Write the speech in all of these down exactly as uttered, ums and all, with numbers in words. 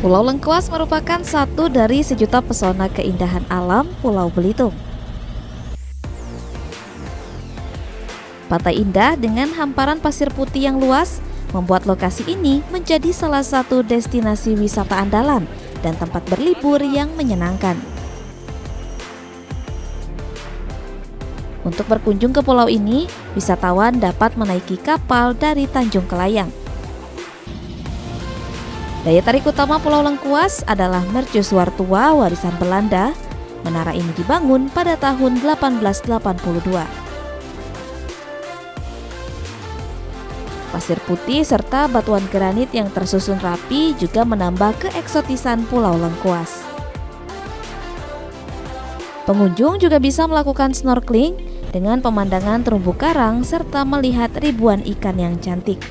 Pulau Lengkuas merupakan satu dari sejuta pesona keindahan alam Pulau Belitung. Pantai indah dengan hamparan pasir putih yang luas membuat lokasi ini menjadi salah satu destinasi wisata andalan dan tempat berlibur yang menyenangkan. Untuk berkunjung ke pulau ini, wisatawan dapat menaiki kapal dari Tanjung Kelayang. Daya tarik utama Pulau Lengkuas adalah mercusuar tua warisan Belanda. Menara ini dibangun pada tahun delapan belas delapan puluh dua. Pasir putih serta batuan granit yang tersusun rapi juga menambah keeksotisan Pulau Lengkuas. Pengunjung juga bisa melakukan snorkeling dengan pemandangan terumbu karang serta melihat ribuan ikan yang cantik.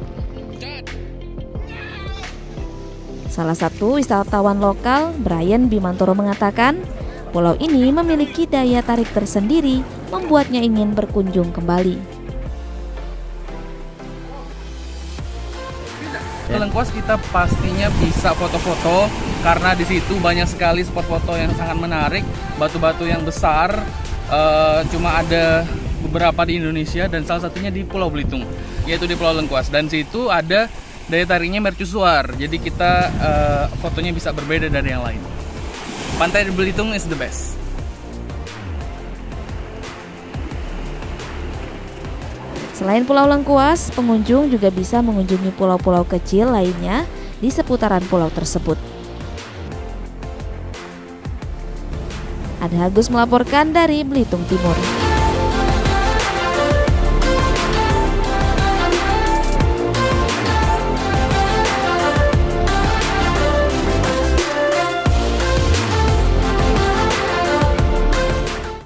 Salah satu wisatawan lokal, Brian Bimantoro, mengatakan pulau ini memiliki daya tarik tersendiri membuatnya ingin berkunjung kembali. Di Lengkuas kita pastinya bisa foto-foto karena di situ banyak sekali spot foto yang sangat menarik, batu-batu yang besar, uh, cuma ada beberapa di Indonesia dan salah satunya di Pulau Belitung, yaitu di Pulau Lengkuas. Dan situ ada daya tariknya mercusuar, jadi kita uh, fotonya bisa berbeda dari yang lain. Pantai di Belitung is the best. Selain Pulau Lengkuas, pengunjung juga bisa mengunjungi pulau-pulau kecil lainnya di seputaran pulau tersebut. Ada Agus melaporkan dari Belitung Timur.